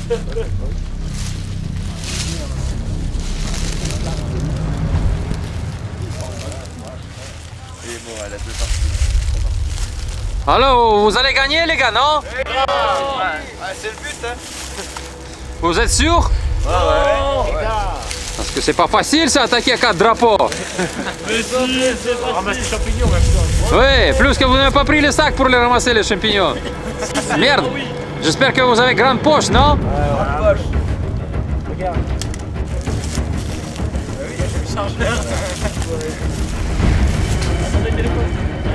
Et bon, elle a deux parties. Alors, vous allez gagner les gars, non? C'est le but, hein. Vous êtes sûr? Ouais. Parce que c'est pas facile ça, attaquer à 4 drapeaux. Mais si, c'est ramasser les champignons même. Oui, plus que vous n'avez pas pris le sac pour les ramasser les champignons. Merde. J'espère que vous avez grande poche, non? Poche. Regarde. Oui, j'ai vu chargeur. Attendez, téléphone.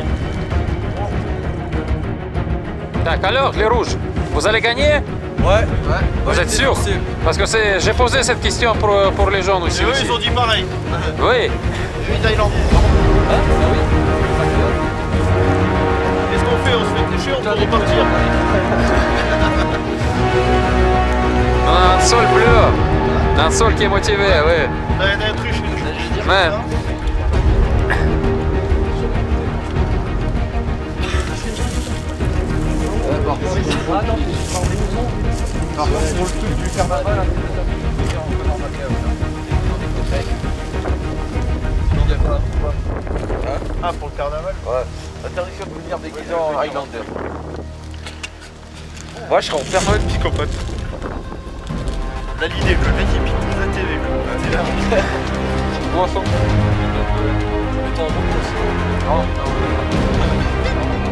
D'accord, alors, les rouges, vous allez gagner? Ouais. Vous êtes sûr? Parce que j'ai posé cette question pour les jaunes aussi. Et eux, ils ont dit pareil. Oui. Oui, Thaïlande. Qu'est-ce qu'on fait? On se fait coucher, on peut repartir. On a un sol bleu. Un sol qui est motivé, oui. T'as un truc, je Ouais. Par contre, pour le truc du carnaval, Ah, pour le carnaval? ouais. Interdiction de venir déguisé en Highlander. Moi, je serais en permanent psychopathe. On a l'idée, le mec il pique nous la télé. Boisson. Non.